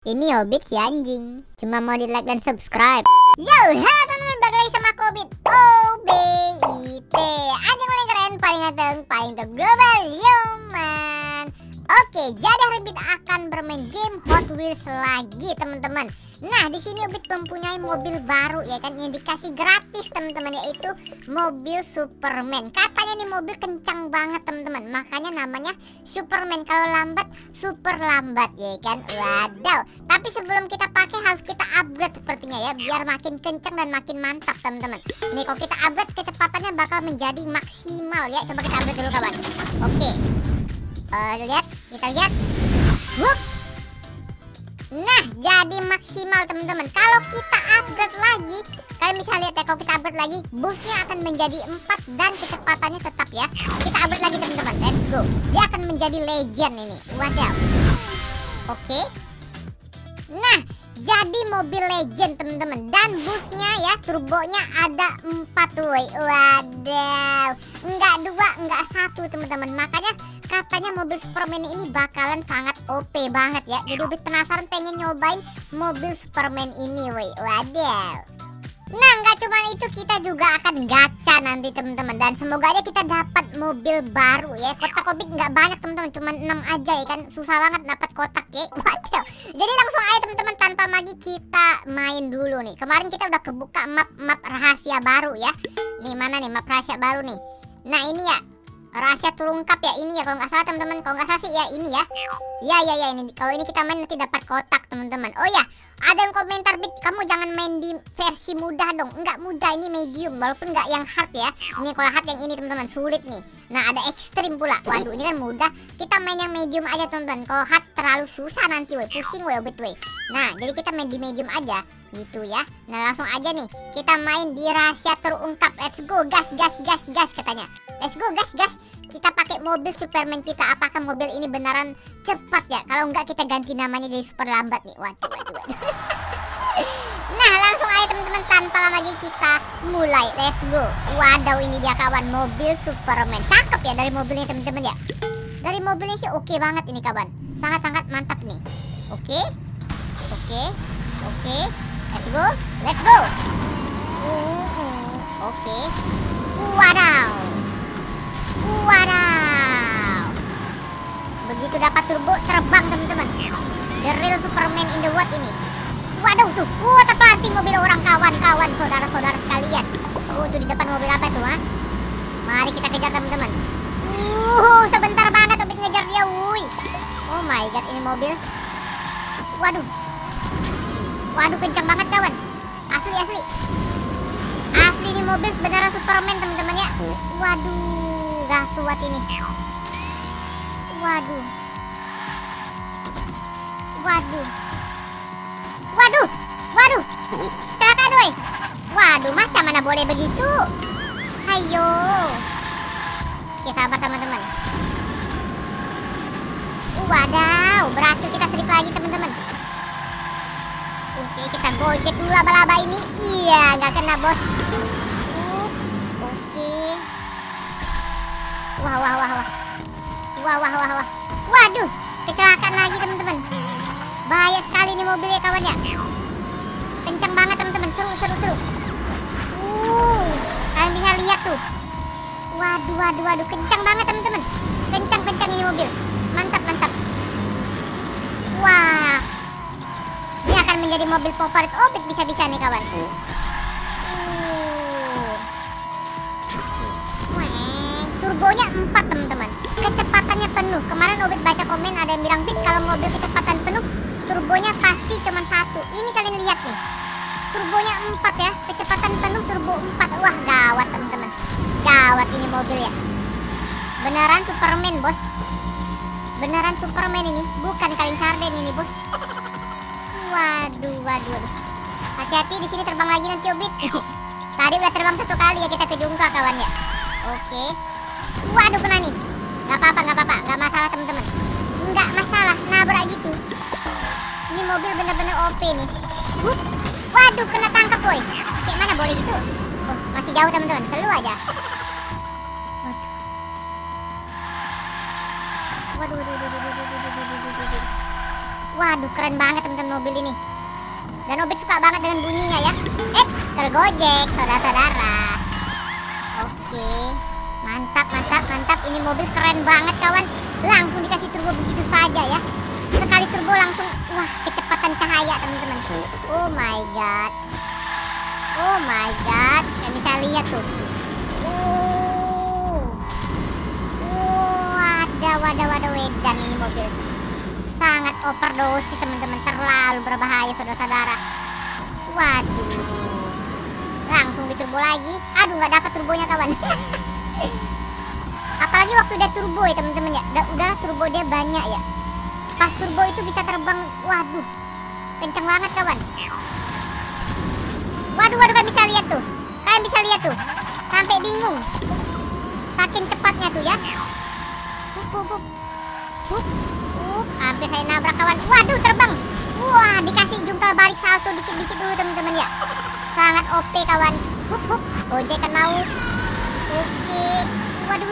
Ini Hobbit si anjing. Cuma mau di like dan subscribe. Yo, halo teman-teman, balik lagi sama aku Hobbit OBIT. Anjing paling keren, paling ganteng, paling top global, yo man. Oke, jadi Hobbit akan bermain game Hot Wheels lagi teman-teman. Nah, di sini Hobbit mempunyai mobil baru ya kan, yang dikasih gratis teman-teman, yaitu mobil Superman. Katanya nih mobil kencang banget teman-teman, makanya namanya Superman. Kalau lambat, super lambat ya kan. Wadaw. Tapi sebelum kita pakai harus kita upgrade sepertinya ya, biar makin kencang dan makin mantap teman-teman. Nih kalau kita upgrade kecepatannya bakal menjadi maksimal ya. Coba kita upgrade dulu kawan. Oke. Kita lihat. Wup. Nah, jadi maksimal teman-teman. Kalau kita upgrade lagi, kalian bisa lihat ya, kalau kita upgrade lagi, boostnya akan menjadi 4 dan kecepatannya tetap ya. Kita upgrade lagi teman-teman, let's go. Dia akan menjadi legend ini. Wadaw. Oke. Nah, jadi mobil legend teman-teman, dan boostnya ya, turbonya ada 4 woi. Wadaw. Enggak 2, enggak 1 teman-teman. Makanya katanya mobil Superman ini bakalan sangat OP banget ya. Jadi Hobbit penasaran, pengen nyobain mobil Superman ini woi. Wadaw. Nah, nggak cuma itu, kita juga akan gacha nanti teman-teman, dan semoga aja kita dapat mobil baru ya. Kotak Hobbit nggak banyak teman-teman, cuma 6 aja ya kan, susah banget dapat kotak ya. Waduh. Jadi langsung aja teman-teman, tanpa lagi kita main dulu nih. Kemarin kita udah kebuka map rahasia baru ya. Nih mana nih map rahasia baru nih. Nah ini ya, rahasia terungkap ya ini ya, kalau nggak salah teman-teman. Kalau nggak salah sih ya ini ya. Ya ini. Kalau ini kita main nanti dapat kotak teman-teman. Oh ya, ada yang komentar, Bit, kamu jangan main di versi mudah dong. Enggak mudah, ini medium, walaupun nggak yang hard ya. Ini kalau hard yang ini teman-teman, sulit nih. Nah ada ekstrim pula. Waduh, ini kan mudah. Kita main yang medium aja teman-teman. Kalau hard terlalu susah nanti weh, pusing weh Hobbit weh. Nah jadi kita main di medium aja gitu ya. Nah langsung aja nih kita main di rahasia terungkap. Let's go, gas katanya. Let's go, gas. Kita pakai mobil Superman kita. Apakah mobil ini beneran cepat ya? Kalau enggak kita ganti namanya jadi super lambat nih. Waduh. Nah langsung aja teman-teman, tanpa lama lagi kita mulai. Let's go. Wadaw, ini dia kawan, mobil Superman. Cakep ya dari mobilnya teman-teman ya. Dari mobilnya sih oke banget ini kawan. Sangat-sangat mantap nih. Oke. Let's go. Oke. Wadaw. Begitu dapat turbo, terbang teman-teman. The real Superman in the world ini. Waduh tuh, terpelanting mobil orang, kawan-kawan, saudara-saudara sekalian. Tuh di depan mobil apa tuh, ha? Mari kita kejar teman-teman. Sebentar banget Hobbit ngejar dia, wuih. Oh my god, ini mobil. Waduh, kencang banget kawan. Asli ini mobil sebenarnya Superman teman-teman ya. Waduh, gasuat ini. Waduh. Celaka doi. Waduh, macam mana boleh begitu? Hayo. Oke, sabar teman-teman. Wadaw, berhasil kita selip lagi teman-teman. Oke, kita gojek dulu laba-laba ini. Iya, nggak kena bos. Oke. Wah. Waduh, kecelakaan lagi teman-teman. Bahaya sekali nih mobilnya kawan ya. Kencang banget teman-teman, seru. Kalian bisa lihat tuh. Waduh, kencang banget teman-teman. Kencang ini mobil. Mantap. Wah. Ini akan menjadi mobil favorit Hobbit bisa-bisa nih kawan. Turbonya 4 teman-teman. Kecepatannya penuh. Kemarin Hobbit baca komen ada yang bilang, Bit, kalau mobil kecepatan penuh turbonya pasti cuma 1. Ini kalian lihat nih. Turbonya 4 ya. Kecepatan penuh turbo 4. Wah, gawat teman-teman. Gawat ini mobil ya. Beneran Superman, bos. Beneran Superman ini, bukan kaleng sarden ini, bos. Waduh. Hati-hati di sini terbang lagi nanti Hobbit. Tadi udah terbang 1 kali ya kita ke jungka kawan ya. Oke. Waduh, kena nih. Gak apa-apa. Gak masalah teman-teman. Nggak masalah, nabrak gitu. Ini mobil bener-bener OP nih. Waduh, kena tangkap boy. Kayak mana boleh gitu? Oh, masih jauh teman-teman, selalu aja. Waduh. Waduh, keren banget teman-teman mobil ini. Dan Obit suka banget dengan bunyinya ya. Tergojek saudara-saudara. Oke, mantap, mantap, mantap. Ini mobil keren banget kawan. Langsung dikasih turbo begitu saja ya. Sekali turbo langsung, wah, kecepatan cahaya teman-teman. Oh my god. Oh my god. Kalian bisa lihat tuh. Wadah wedan ini mobil. Sangat overdosis teman-teman. Terlalu berbahaya saudara-saudara. Waduh. Langsung diturbo lagi. Aduh, nggak dapat turbonya kawan. Apalagi waktu udah turbo ya teman-teman ya. Udah turbo dia banyak ya. Pas turbo itu bisa terbang. Waduh, kenceng banget kawan. Waduh, kalian bisa lihat tuh. Kalian bisa lihat tuh. Sampai bingung. Saking cepatnya tuh ya. Hampir saya nabrak kawan. Waduh, terbang. Wah, dikasih jungkal balik salto dikit-dikit dulu teman-teman ya. Sangat OP kawan. Gojekan mau. Oke. Waduh.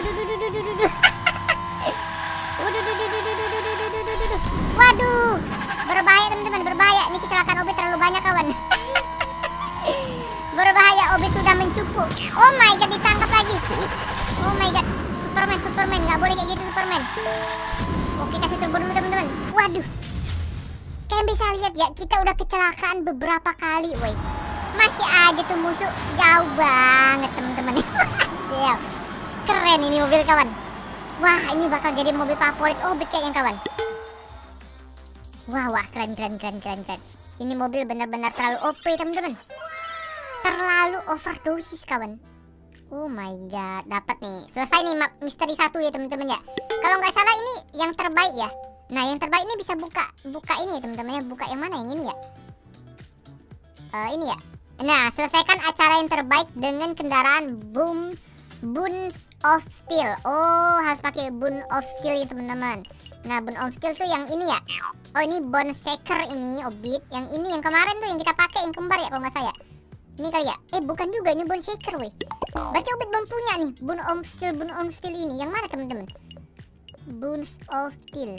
Waduh, berbahaya teman-teman, berbahaya. Ini kecelakaan Obit terlalu banyak kawan. Berbahaya, Obit sudah mencupu. Oh my god, ditangkap lagi. Oh my god, Superman, nggak boleh kayak gitu Superman. Oke, kasih turbo dulu teman-teman. Waduh, kalian bisa lihat ya, kita udah kecelakaan beberapa kali, woi. Masih aja tuh musuh jauh banget teman-teman. Keren ini mobil kawan. Wah, ini bakal jadi mobil favorit Obit kayaknya kawan. Wah, keren. Ini mobil benar-benar terlalu OP teman-teman. Terlalu overdosis kawan. Oh my god, dapat nih. Selesai nih map misteri 1 ya teman-teman ya. Kalau nggak salah ini yang terbaik ya. Nah, yang terbaik ini bisa buka ini ya teman-teman ya. Buka yang mana, yang ini ya? Ini ya. Nah, selesaikan acara yang terbaik dengan kendaraan Bones of Steel. Oh, harus pakai Bones of Steel ya teman-teman. Nah, Bones of Steel tuh yang ini ya. Oh, ini Bone Shaker ini Obit. Yang ini yang kemarin tuh yang kita pakai yang kembar ya kalau nggak salah. Ini kali ya? Bukan juga, ini Bone Shaker weh. Berarti Obit belum punya nih Bone of Steel ini. Yang mana teman-teman? Bones of Steel.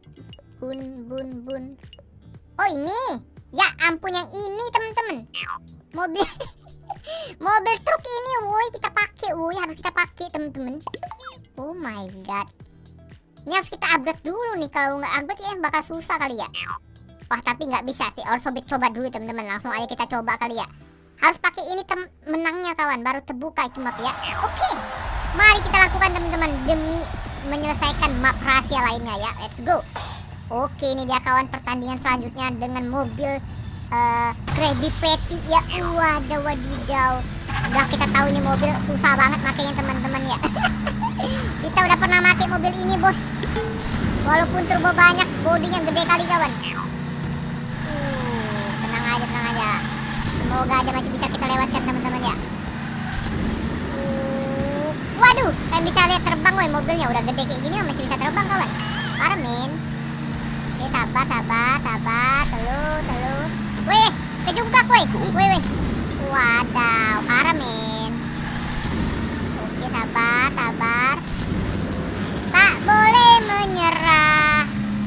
Bun. Oh, ini. Ya ampun, yang ini teman-teman. Mobil mobil truk ini woi, kita pakai woi, harus kita pakai teman-teman. Oh my god. Ini harus kita upgrade dulu nih. Kalau nggak upgrade ya bakal susah kali ya. Wah, tapi nggak bisa sih. Harus Obit coba dulu teman-teman. Langsung aja kita coba kali ya. Harus pakai ini menangnya kawan, baru terbuka itu map ya. Oke, mari kita lakukan teman-teman demi menyelesaikan map rahasia lainnya ya. Let's go. Oke, ini dia kawan pertandingan selanjutnya dengan mobil Krabby Patty ya. Wadidaw. Udah kita tahu ini mobil susah banget makanya teman-teman ya. Kita udah pernah pakai mobil ini bos. Walaupun turbo banyak, bodinya gede kali kawan. Tenang aja. Semoga aja masih bisa kita lewatkan teman-teman ya. Waduh, kalian bisa lihat terbang woi, mobilnya udah gede kayak gini masih bisa terbang kawan. Parah men. Oke, sabar. Selu. Weh, kejungklak weh. Wadaw, parah men. Oke, sabar. Tak boleh menyerah.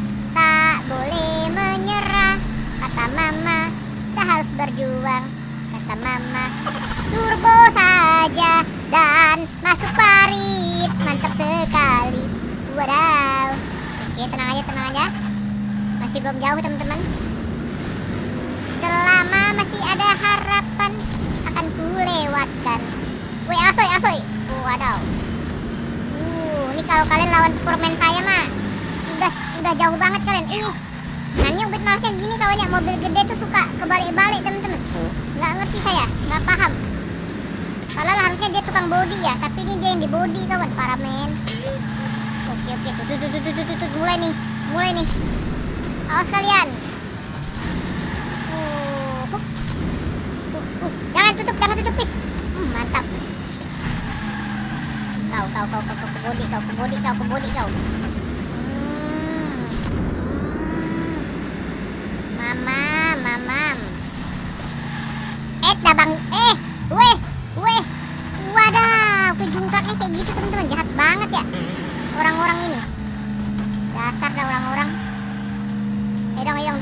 Kata mama, kita harus berjuang. Kata mama, turbo saja dan masuk parit. Mantap sekali. Wadaw. Oke, tenang aja. Masih belum jauh teman-teman. Selama masih ada harapan akan ku lewatkan. Woi, asoy. Wadaw. Ini kalau kalian lawan Superman saya mah udah jauh banget kalian. Ini nanya Obit malasnya gini kawannya, mobil gede tuh suka kebalik-balik teman-teman. Nggak ngerti saya, nggak paham. Padahal harusnya dia tukang body ya, tapi ini dia yang di body kawan, parah men. Oke, tuh, mulai nih. Awas kalian. Jangan tutup please. Mantap. Kau ke body kau. Mamam. Dabang. Weh. Wadaw, kejungklaknya kayak gitu teman-teman, jahat banget ya orang-orang ini. Dasar dah orang-orang. Ayo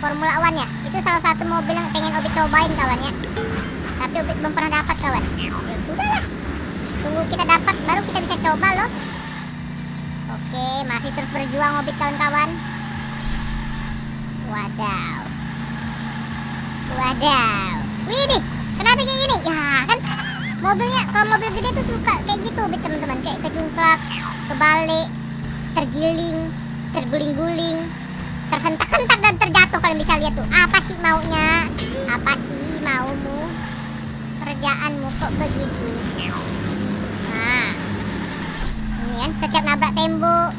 Formula One ya. Itu salah satu mobil yang pengen Obit cobain kawan ya. Tapi Obit belum pernah dapat kawan. Ya sudahlah. Tunggu kita dapat baru kita bisa coba loh. Oke, masih terus berjuang Obit kawan-kawan. Wadaw. Wadaw. Widih, kenapa kayak gini? Ya kan mobilnya, kalau mobil gede tuh suka kayak gitu Obit teman-teman. Kayak kejungklak, kebalik, terguling-guling, terhentak-hentak dan terjatuh. Kalian bisa lihat tuh. Apa sih maunya? Apa sih maumu? Kerjaanmu kok begitu? Nah, ini kan setiap nabrak tembok.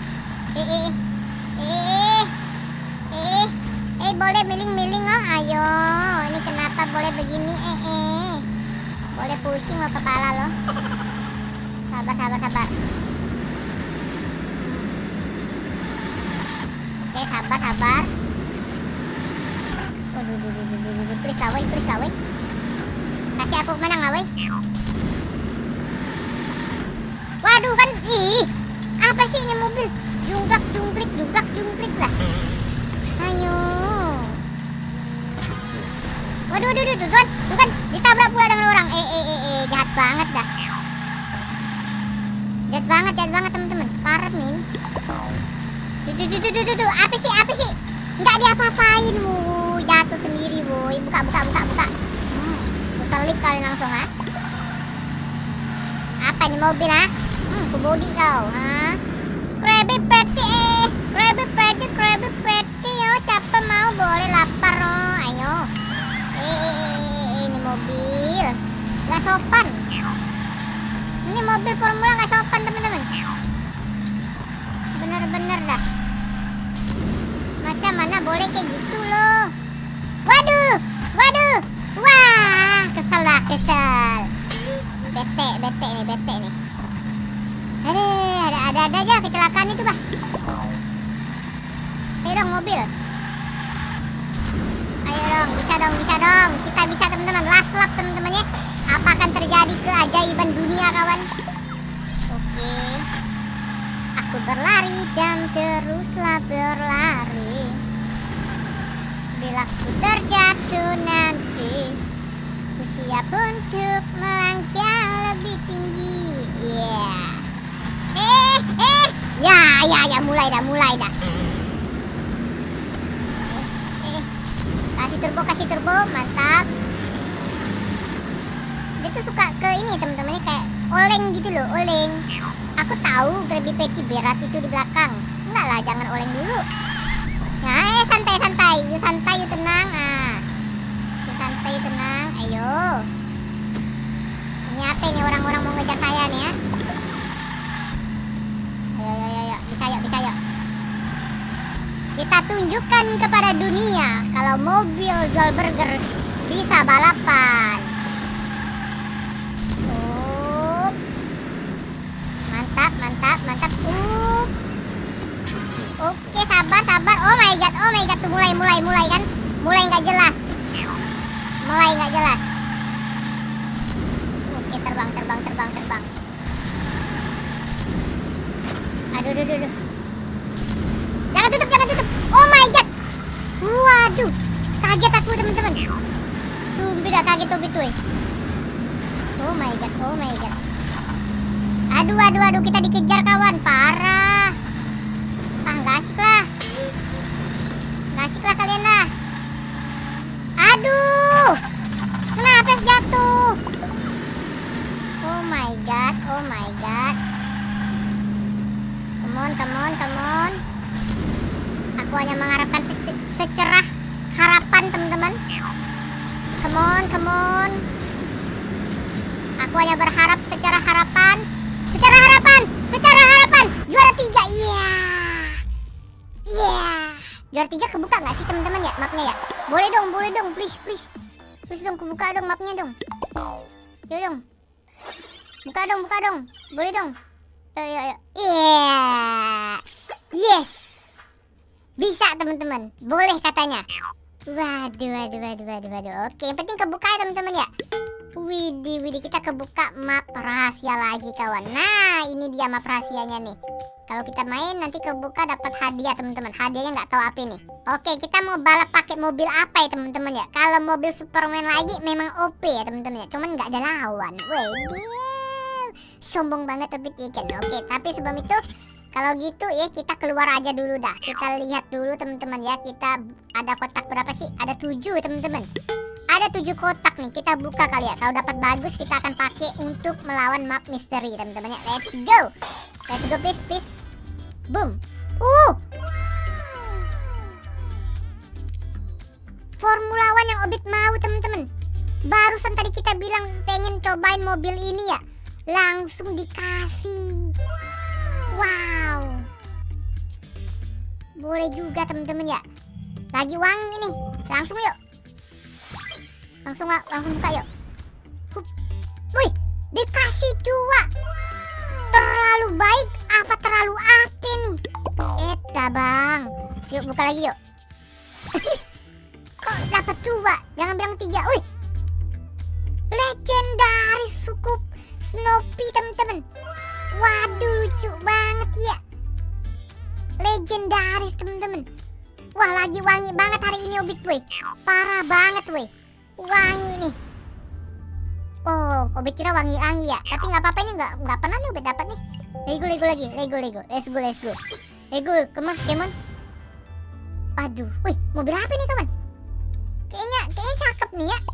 Boleh miling-miling oh. Ayo, ini kenapa boleh begini? Boleh pusing loh kepala loh. Sabar. Oke, sabar. Waduh, please lah weh. Kasih aku menang lah weh. Waduh kan, apa sih ini mobil? Jungklak lah. Ayo. Waduh, tuh kan ditabrak pula dengan orang. Jahat banget dah. Jahat banget teman-teman. Parah min. Tuh. Apa sih? Enggak diapa-apain, jatuh sendiri, woi. Buka. Ku selip kalian langsung, ha? Apa ini mobil, ha? Ku body kau, ha? Krabby Patty, yo. Siapa mau boleh lapar, oh. Ayo. Ini mobil nggak sopan. Ini mobil formula nggak sopan, teman-teman. Bener-bener dah. Macam mana boleh kayak gitu loh. Waduh. Wah, kesel. Bete nih. Ada aja kecelakaan itu, bah. Ayo dong mobil. Ayo dong, bisa dong. Kita bisa teman-teman. Last lap teman-teman ya. Apa akan terjadi keajaiban dunia kawan? Oke. Aku berlari dan teruslah berlari. Bila ku terjatuh nanti, ku siap untuk melangkah lebih tinggi. Ya, mulai dah. Kasih turbo, mantap. Dia tuh suka ke ini teman-temannya, kayak oleng gitu loh, oleng. Aku tahu Krabby Patty berat itu di belakang. Enggak lah, jangan oleng dulu. Nah, santai. Yuk tenang. Yuk tenang. Ayo. Ini apa ini, orang-orang mau ngejar saya nih ya? Ayo. Bisa yuk. Kita tunjukkan kepada dunia kalau mobil jual burger bisa balapan. Mantap. Oke, sabar. Oh my god, tuh mulai kan? Mulai nggak jelas. Oke, terbang. Aduh. Jangan tutup. Oh my god. Waduh, kaget aku teman-teman. Sumbi dah kaget tuh. Oh my god. Aduh, kita dikejar kawan, parah. Nggak asik lah kalian lah. Aduh, kenapa jatuh? Oh my god. Come on. Aku hanya mengharapkan secerah harapan teman-teman. Come on. Aku hanya berharap secara harapan. Juara 3. Juara 3 kebuka nggak sih teman-teman ya mapnya ya? Boleh dong, please dong, kebuka dong mapnya dong. Yuk dong. Buka dong. Boleh dong. Ayo. Yes. Bisa teman-teman. Boleh katanya. Waduh. Oke, yang penting kebuka ya teman-teman ya. Widih, kita kebuka map rahasia lagi kawan. Nah, ini dia map rahasianya nih. Kalau kita main nanti kebuka dapat hadiah teman-teman. Hadiahnya nggak tahu apa nih. Oke, kita mau balap pakai mobil apa ya teman-teman ya? Kalau mobil Superman lagi memang OP ya teman-teman ya. Cuman nggak ada lawan. Wih, sombong banget Obit ikan. Oke, tapi sebelum itu kalau gitu ya kita keluar aja dulu dah. Kita lihat dulu teman-teman ya. Kita ada kotak berapa sih? Ada 7 teman-teman. Ada 7 kotak nih. Kita buka kali ya. Kalau dapat bagus kita akan pakai untuk melawan map misteri teman-teman ya. Let's go. Let's go please. Boom. Formula One yang Obit mau teman-teman. Barusan tadi kita bilang pengen cobain mobil ini ya. Langsung dikasih. Wow. Boleh juga teman-teman ya. Lagi wangi nih. Langsung yuk. Langsung buka yuk. Wih, dikasih 2. Terlalu baik apa terlalu apa nih? Eta bang. Yuk buka lagi yuk. Kok dapat 2? Jangan bilang 3. Wih, legendaris suku Snoopy teman-teman. Waduh lucu banget ya. Legendaris teman-teman. Wah lagi wangi banget hari ini Obit weh. Parah banget weh. Wangi nih. Oh, Obit kira wangi-wangi ya. Tapi nggak apa-apa, ini nggak pernah nih Obit dapat nih. Lego lagi. Lego. Let's go. Lego, come on. Aduh, wih, mobil apa nih kawan? Kayaknya cakep nih ya.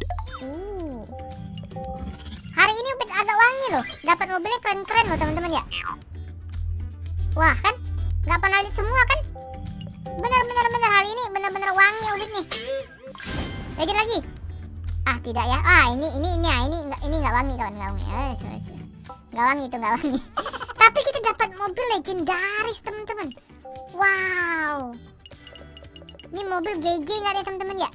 Hari ini Obit agak wangi loh. Dapat mobilnya keren-keren loh teman-teman ya. Wah kan, nggak pernah lihat semua kan? Bener hari ini bener-bener wangi Obit nih. Lanjut lagi. Ah tidak ya. Ini nggak wangi kawan, nggak wangi. Nggak wangi itu nggak wangi. Tapi kita dapat mobil legendaris teman-teman. Wow. Ini mobil GG nggak deh teman-teman ya?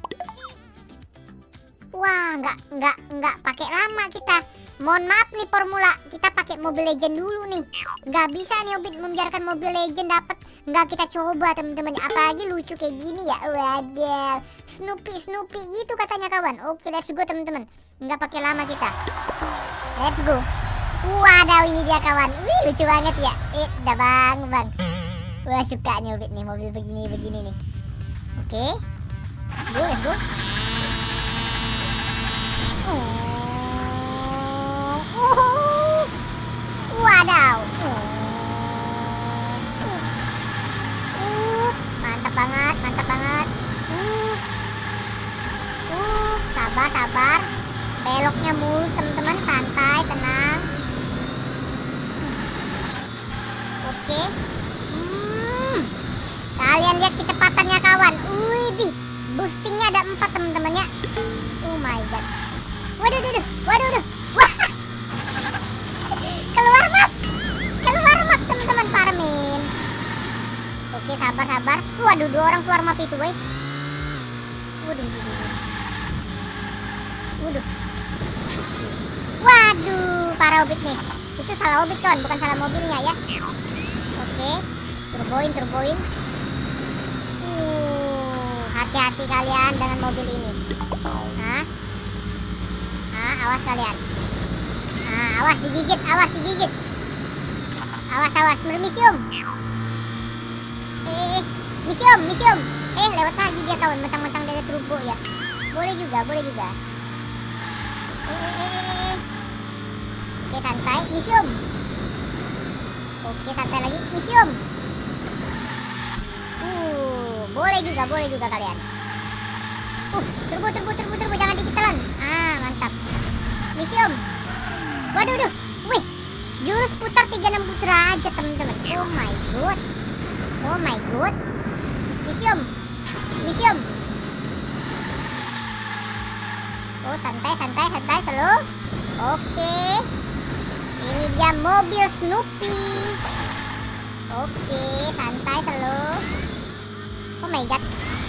Wah nggak pakai lama kita. Mohon maaf nih Formula, kita pakai mobil legend dulu nih. Nggak bisa nih Obit membiarkan mobil legend dapat. Nggak kita coba teman-teman. Apalagi lucu kayak gini ya. Waduh, Snoopy gitu katanya kawan. Oke, let's go teman-teman. Nggak pakai lama kita. Let's go. Wadaw, ini dia kawan. Wih, lucu banget ya. Dah bang. Wah, suka nih Obit nih mobil begini nih. Oke. Let's go. Wadaw. Mantap banget. Sabar. Beloknya mulus teman-teman, santai, tenang. Oke. Kalian lihat kecepatannya kawan. Wih, boostingnya ada 4 teman-teman ya. Oh my god. Waduh. Wah. Keluar map teman-teman, parmin. Oke, sabar. Waduh, 2 orang keluar map itu, weh. Waduh, parah Obit nih. Itu salah Obit kawan, bukan salah mobilnya ya. Oke, turboin. Hati-hati kalian dengan mobil ini. Awas kalian. Awas digigit. Awas, bermisium. Misium. Lewat lagi dia kawan, mentang-mentang dari turbo ya. Boleh juga. Oke, santai, misium. Oke, santai lagi, misium. Boleh juga kalian. Turbo, jangan dikitelan. Mantap. Misium. Waduh. Wih, jurus putar 36 derajat teman-teman. Oh my god. Misium. Oh, santai, slow. Oke. Ini dia mobil Snoopy. Oke, santai, slow. Oh my god.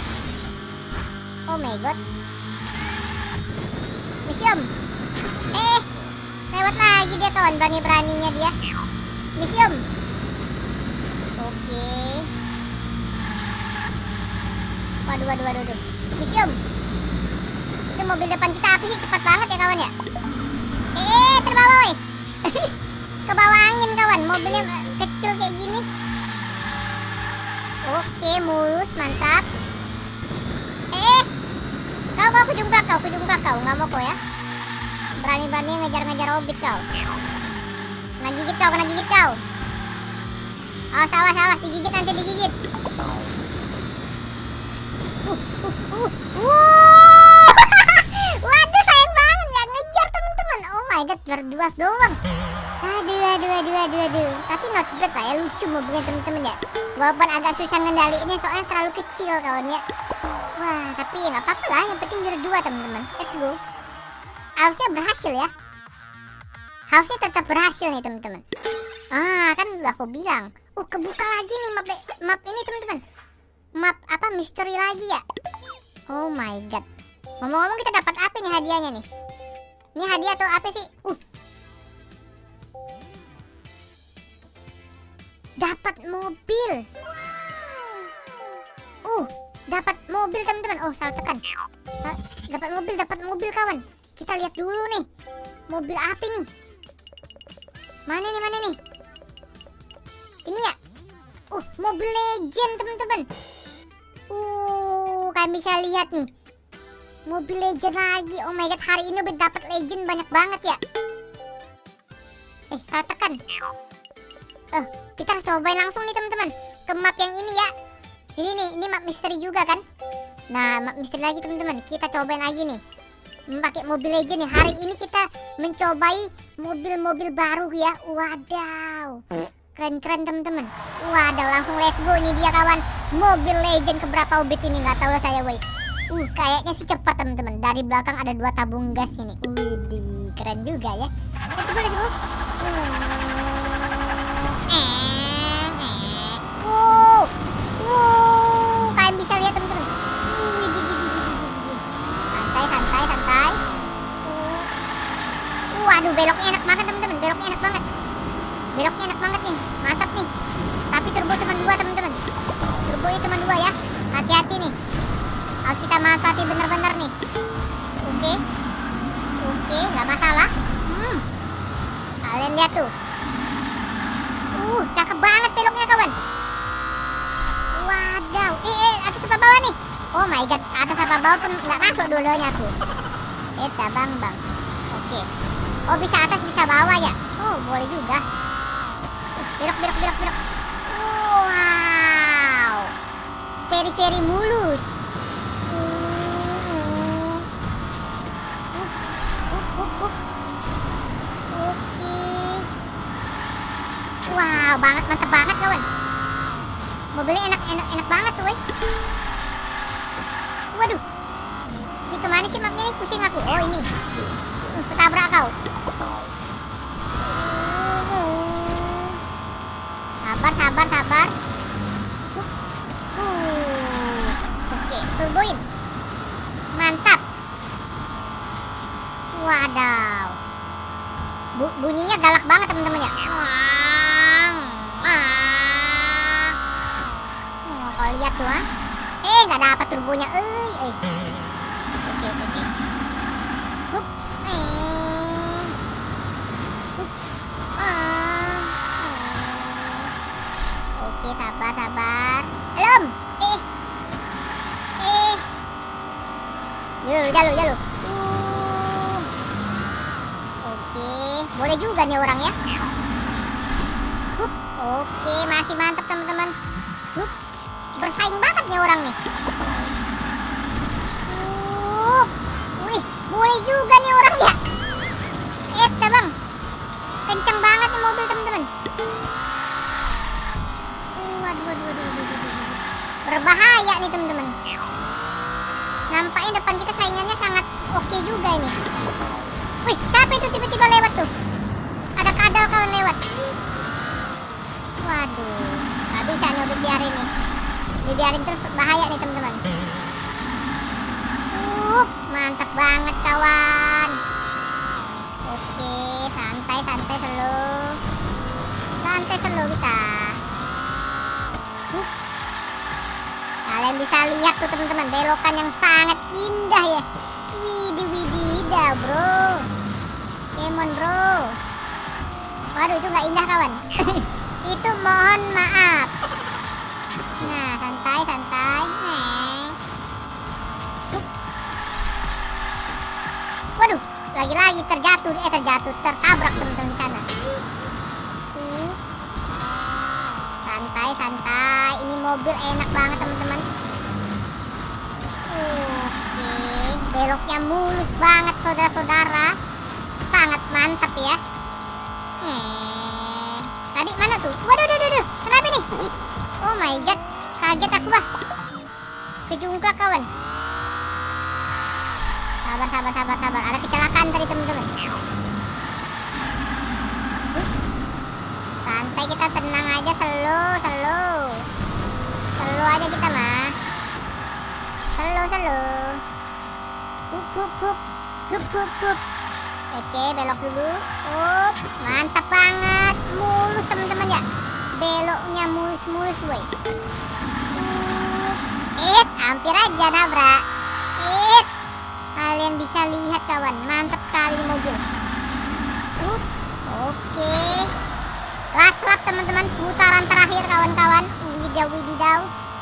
Misium. Lewat lagi dia kawan, berani-beraninya dia. Misium. Oke. Waduh. Misium. Itu mobil depan kita apa sih? Cepat banget ya kawan ya. Terbawa weh. Ke bawah angin kawan. Mobilnya kecil kayak gini. Oke, mulus, mantap. Kau kujungklak kau, nggak mau kau ya. Berani-berani ngejar-ngejar Hobbit kau. Kena gigit kau. Awas, digigit nanti digigit. Waduh, sayang banget nggak ngejar teman-teman. Oh my god, berdua doang. Aduh. Tapi not bad lah ya, lucu mobilnya teman-teman ya. Walaupun agak susah ngendaliinnya soalnya terlalu kecil kawan ya. Wah, tapi nggak apa-apa lah, yang penting berdua teman-teman. Let's go. Harusnya berhasil ya. Harusnya tetap berhasil nih teman-teman. Kan udah aku bilang. Kebuka lagi nih map ini teman-teman. Map apa misteri lagi ya? Oh my god. Ngomong-ngomong, kita dapat apa nih hadiahnya nih? Ini hadiah atau apa sih? Dapat mobil. Dapat mobil teman-teman. Salah tekan. Dapat mobil kawan. Kita lihat dulu nih. Mobil apa nih? Mana nih? Ini ya. Mobil legend teman-teman. Kalian bisa lihat nih. Mobil legend lagi. Oh my god, hari ini dapat legend banyak banget ya. Salah tekan. Kita harus cobain langsung nih teman-teman ke map yang ini ya. Ini nih, ini map misteri juga kan. Nah, map misteri lagi teman-teman. Kita cobain lagi nih. Pakai mobil legend nih. Hari ini kita mencobai mobil-mobil baru ya. Wadaw. Keren-keren teman-teman. Wadaw, langsung let's go. Ini dia kawan. Mobil legend keberapa Hobbit ini, nggak tahu lah saya, wey. Kayaknya sih cepat teman-teman. Dari belakang ada 2 tabung gas ini. Keren juga ya. Let's go. Kalian bisa lihat teman-teman. Santai. Waduh, beloknya enak banget teman-teman. Beloknya enak banget nih. Mantap nih. Tapi turbo cuma 2 teman-teman. Turbonya cuma 2 ya. Hati-hati nih. Harus kita manfaati bener-bener nih. Oke, nggak masalah. Kalian lihat tuh. Cakep banget beloknya kawan. Wadaw. Atas apa bawah nih? Oh my god, atas apa bawah pun nggak masuk dulunya aku. Bang. Oke. Bisa atas bisa bawah ya? Boleh juga. Belok. Wow. Very mulus. Wow, mantap banget kawan. Mobilnya enak banget tuh, wey. Waduh. Ini kemana sih mapnya nih? Pusing aku. Ini. Ketabrak kau. Sabar. Oke, turboin. Mantap. Wadaw. Bunyinya galak banget teman-teman ya. Kalau lihat tuh nggak dapat turbonya. Oke. Oke, sabar. Belum. Jalur. Oke, boleh juga nih orang ya. Oke, masih mantap teman-teman. Bersaing banget nih orang nih. Boleh juga nih orang ya. Bang. Kencang banget nih mobil teman-teman. Waduh. Berbahaya nih teman-teman. Nampaknya depan kita saingannya sangat oke juga ini. Siapa itu tiba-tiba lewat tuh? Ada kadal kawan lewat. Waduh, nggak bisa nih biarin nih. Dibiarin terus bahaya nih teman-teman. Mantap banget kawan. Oke, santai slow kita. Kalian bisa lihat tuh teman-teman, belokan yang sangat indah ya. Widih bro. Come on bro. Waduh, itu nggak indah kawan. Itu mohon maaf. Nah, santai, santai. Waduh, lagi-lagi terjatuh, tertabrak teman-teman di sana. Santai, santai. Ini mobil enak banget teman-teman. Oke, beloknya mulus banget saudara-saudara. Sangat mantap ya. Tadi mana tuh? Waduh, kenapa nih? Oh my god, kaget aku bah. Kejungklak kawan. Sabar. Ada kecelakaan tadi teman-teman. Santai, kita tenang aja, slow aja kita mah. Slow. Hup. Oke, belok dulu. Mantap banget. Mulus teman-teman ya. Beloknya mulus woi. Hampir aja nabrak. Kalian bisa lihat kawan, mantap sekali mobil. Oke. Last lap teman-teman, putaran terakhir kawan-kawan. Wididau.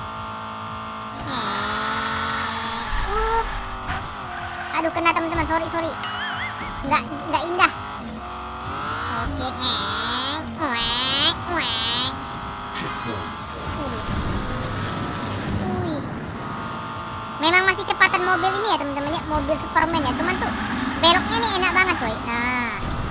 Aduh, kena teman-teman, sorry. Nggak indah. Oke. Memang masih cepatan mobil ini ya teman-teman ya, mobil Superman ya. Cuman tuh beloknya nih enak banget woy. Nah,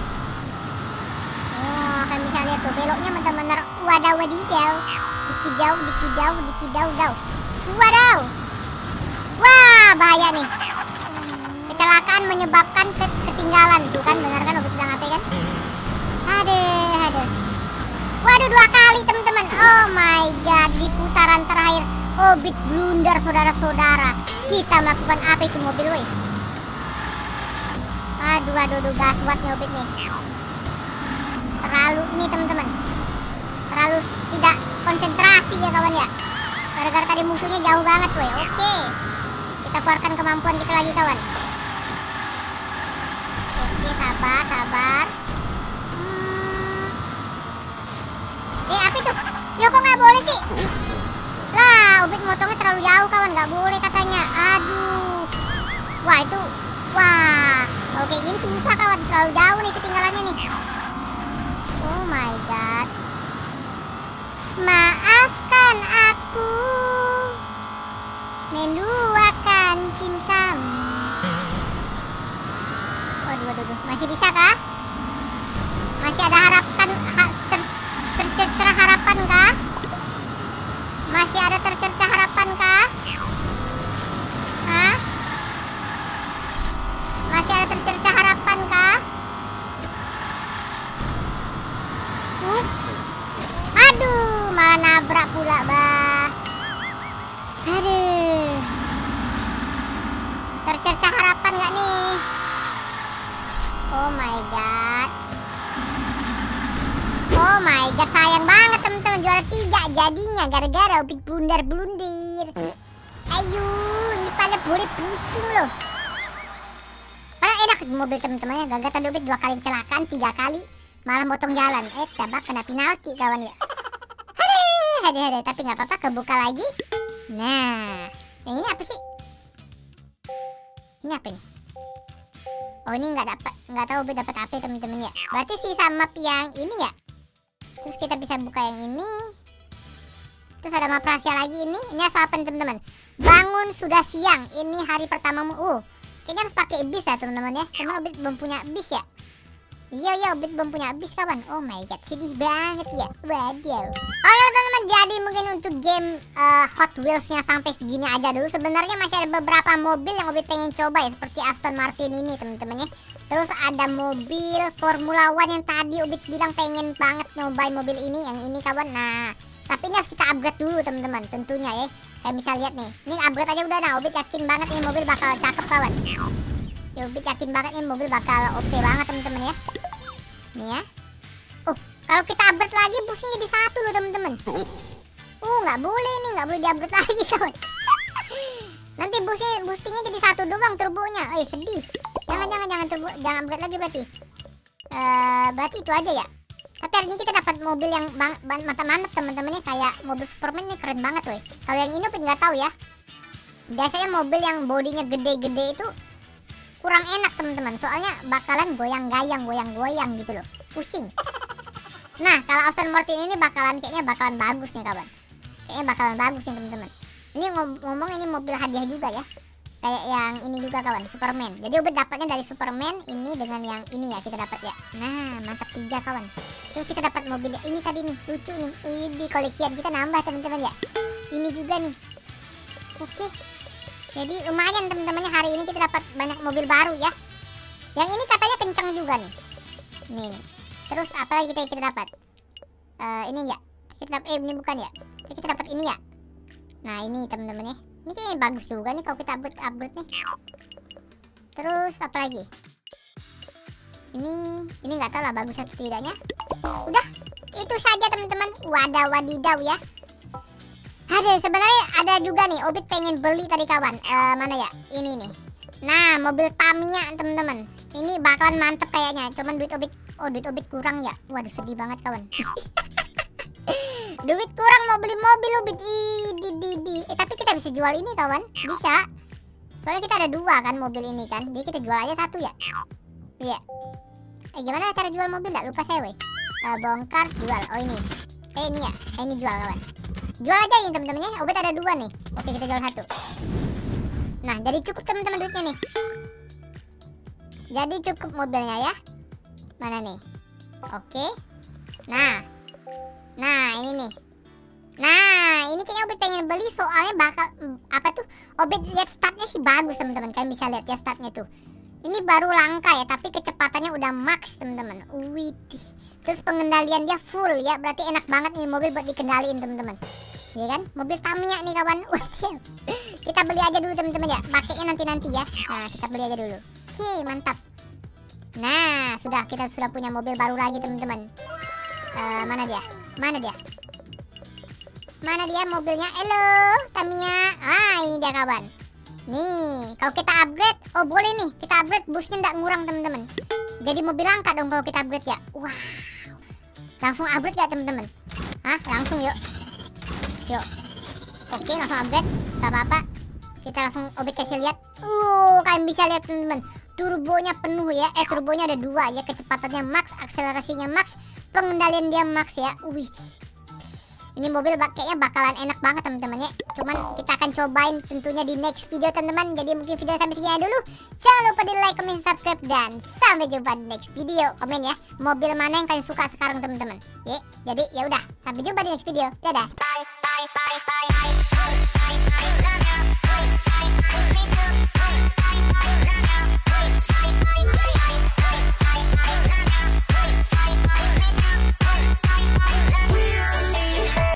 kalian bisa lihat tuh beloknya bener-bener wadidaw. Dikidau. Wadaw. Wah, bahaya nih. Kecelakaan menyebabkan ketinggalan tuh kan, benar kan Obit bilang apa kan? Aduh. Waduh, 2 kali teman-teman. Oh my god, di putaran terakhir Obit blunder saudara-saudara. Kita melakukan apa itu mobil woi? Aduh, gaswat nih Obit nih. Terlalu ini teman-teman. Terlalu tidak konsentrasi ya kawan ya. Gara-gara tadi musuhnya jauh banget woi. Oke. Kita keluarkan kemampuan kita lagi kawan. Oke, sabar. Apa itu? Ya kok nggak boleh sih? Lah, Obit motongnya terlalu jauh kawan, nggak boleh katanya. Aduh. Wah. Oke, gini susah kawan, terlalu jauh nih ketinggalannya nih. Oh my god. Maafkan aku menduakan cintamu. Waduh. Masih bisa kah? Masih ada harapan, tercerca harapan kah? Masih ada tercerca harapan kah? Hah? Masih ada tercerca harapan kah? Aduh, malah nabrak pula bah. Aduh. Tercerca harapan gak nih? Oh my god, sayang banget teman-teman, juara 3 jadinya gara-gara Obit blunder. Ayo, ini pala boleh pusing loh. Padahal enak mobil teman-temannya, gagal tadi Obit 2 kali kecelakaan, 3 kali malah motong jalan. Coba kena penalti kawan ya. Hade, tapi nggak apa-apa, kebuka lagi. Nah, yang ini apa sih? Ini apa nih? Oh, ini nggak tahu Obit dapat apa teman-teman ya. Berarti sisa map yang ini ya. Terus kita bisa buka yang ini. Terus ada map rahasia lagi ini. Ini asal apa teman-teman? Bangun sudah siang. Ini hari pertamamu. Kayaknya harus pakai bis ya teman-teman ya. Karena Obit belum punya bis ya. Iya, Obit belum punya bis kawan. Oh my god, sedih banget ya. Waduh. Oke teman-teman, jadi mungkin untuk game Hot Wheels-nya sampai segini aja dulu. Sebenarnya masih ada beberapa mobil yang Obit pengen coba ya, seperti Aston Martin ini teman-teman ya. Terus ada mobil Formula One yang tadi Obit bilang pengen banget nyobain mobil ini, yang ini kawan. Nah, tapi ini harus kita upgrade dulu teman-teman, tentunya ya. Kayak bisa lihat nih, ini upgrade aja udah. Nah, Obit yakin banget ini mobil bakal cakep kawan. Ya, Obit yakin banget ini mobil bakal OP banget teman-teman ya. Nih ya. Oh, kalau kita upgrade lagi busnya jadi 1 loh teman-teman. Nggak boleh nih, nggak boleh di-upgrade lagi kawan. Nanti boostingnya jadi 1 doang turbonya. Sedih. Jangan turbo, jangan upgrade lagi berarti. Berarti itu aja ya. Tapi kali ini kita dapat mobil yang mantap-mantap teman-temannya, kayak mobil Superman ini keren banget woi. Kalau yang ini nggak tahu ya. Biasanya mobil yang bodinya gede-gede itu kurang enak teman-teman, soalnya bakalan goyang-goyang gitu loh, pusing. Nah kalau Aston Martin ini kayaknya bakalan bagus nih kawan. Kayaknya bakalan bagus nih teman-teman. Ini ngomong ini mobil hadiah juga ya. Kayak yang ini juga kawan, Superman. Jadi Ubed dapatnya dari Superman ini dengan yang ini ya kita dapat ya. Nah mantap 3 kawan. Terus kita dapat mobil ini tadi nih, lucu nih. Di koleksian kita nambah teman-teman ya. Ini juga nih. Oke. Jadi lumayan teman-temannya, hari ini kita dapat banyak mobil baru ya. Yang ini katanya kencang juga nih. Nih. Terus apa lagi kita dapat? Ini ya. Kita dapat ini bukan ya. Kita dapat ini ya. Nah ini teman-teman ya. Ini kayaknya bagus juga nih kalau kita upgrade nih. Terus apa lagi? Ini nggak tahu lah bagus atau tidaknya. Udah itu saja teman-teman. Wadidaw ya. Ada sebenarnya ada juga nih. Obit pengen beli tadi kawan. Mana ya? Ini nih. Nah mobil Tamiya teman-teman. Ini bakalan mantep kayaknya. Cuman duit Obit kurang ya. Waduh sedih banget kawan. Duit kurang mau beli mobil Obit. Tapi kita bisa jual ini kawan. Bisa. Soalnya kita ada 2 kan mobil ini kan. Jadi kita jual aja 1 ya. Iya. Gimana cara jual mobil? Lupa saya weh. Bongkar jual. Oh ini. Ini ya. Ini jual kawan. Jual aja ini teman-teman ya. Obit ada 2 nih. Oke kita jual 1. Nah jadi cukup teman-teman duitnya nih. Jadi cukup mobilnya ya. Mana nih? Oke. Nah ini nih. Nah ini kayaknya Obit pengen beli soalnya bakal Obit lihat statnya sih bagus teman-teman. Kalian bisa lihat ya statnya tuh. Ini baru langka ya, tapi kecepatannya udah max teman-teman. Widih. Terus pengendalian dia full ya, berarti enak banget nih mobil buat dikendaliin teman-teman. Iya kan? Mobil Tamiya nih kawan. Kita beli aja dulu teman-teman ya. Pakainya nanti ya. Nah kita beli aja dulu. Oke mantap. Nah kita sudah punya mobil baru lagi teman-teman. Mana dia mobilnya? Halo Tamiya. Ini dia kawan. Nih kalau kita upgrade, boleh nih kita upgrade, busnya nggak ngurang teman-teman. Jadi mobil langka dong kalau kita upgrade ya. Wow. Langsung upgrade gak teman-teman? Langsung yuk. Oke langsung upgrade. Gak apa-apa. Kita langsung Obit kasih lihat. Kalian bisa lihat teman-teman. Turbonya penuh ya. Turbonya ada 2 ya. Kecepatannya max, akselerasinya max, pengendalian dia max ya. Wih. Ini mobil kayaknya bakalan enak banget teman-teman ya. Cuman kita akan cobain tentunya di next video teman-teman. Jadi mungkin video sampai sini dulu. Jangan lupa di like, comment, subscribe, dan sampai jumpa di next video. Komen ya mobil mana yang kalian suka sekarang teman-teman. Jadi ya udah, sampai jumpa di next video. Dadah.